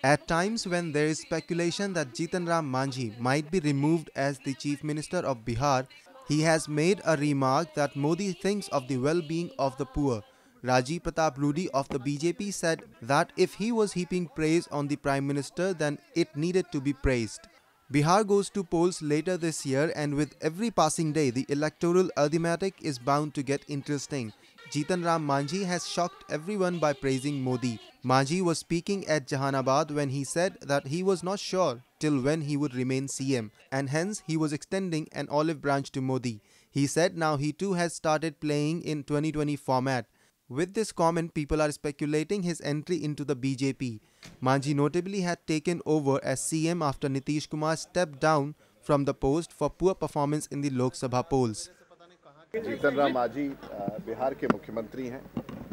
At times when there is speculation that Jitan Ram Manjhi might be removed as the Chief Minister of Bihar, he has made a remark that Modi thinks of the well-being of the poor. Rajiv Pratap Rudy of the BJP said that if he was heaping praise on the Prime Minister, then it needed to be praised. Bihar goes to polls later this year, and with every passing day, the electoral arithmetic is bound to get interesting. Jitan Ram Manjhi has shocked everyone by praising Modi. Manjhi was speaking at Jahanabad when he said that he was not sure till when he would remain CM, and hence he was extending an olive branch to Modi. He said now he too has started playing in 2020 format. With this comment, people are speculating his entry into the BJP. Manjhi notably had taken over as CM after Nitish Kumar stepped down from the post for poor performance in the Lok Sabha polls. Jitan Ram Manjhi Bihar के मुख्यमंत्री हैं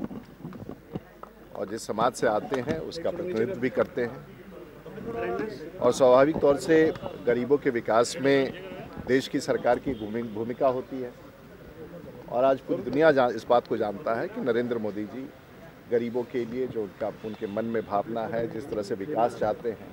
और जिस समाज से आते हैं उसका प्रतिनिधित्व भी करते हैं और स्वाभाविक तौर से गरीबों के विकास में देश की सरकार की भूमिका होती है। और आज पूरी दुनिया इस बात को जानता है कि नरेंद्र मोदी जी गरीबों के लिए जो उनके मन में भावना है, जिस तरह से विकास चाहते हैं,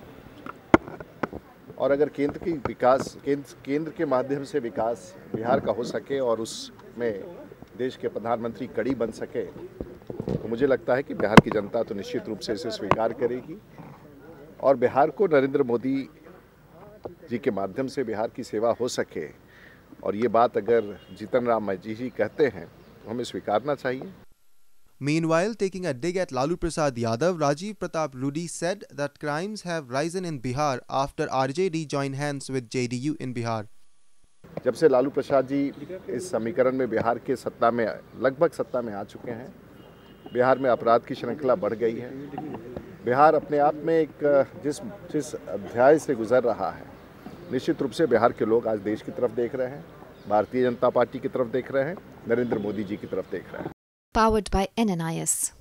और अगर केंद्र के माध्यम से विकास बिहार का हो सके और उसमें देश के प्रधानमंत्री कड़ी बन सके, तो मुझे लगता है कि बिहार की जनता तो निश्चित रूप से इसे स्वीकार करेगी और बिहार को नरेंद्र मोदी जी के माध्यम से बिहार की सेवा हो सके, और ये बात अगर जीतन राम मांझी जी कहते हैं तो हमें स्वीकारना चाहिए। Meanwhile, taking a dig at Lalu Prasad Yadav, Rajiv Pratap Rudy said that crimes have risen in Bihar after RJD joined hands with JDU in Bihar. जब से लालू प्रसाद जी इस समीकरण में बिहार के लगभग सत्ता में आ चुके हैं, बिहार में अपराध की श्रृंखला बढ़ गई है। बिहार अपने आप में एक जिस अध्याय से गुजर रहा है, निश्चित रूप से बिहार के लोग आज देश की तरफ देख रहे हैं, भारतीय जनता पार्टी की तरफ देख रहे हैं, नरेंद्र मोदी जी की तरफ देख रहे हैं। Powered by NNIS.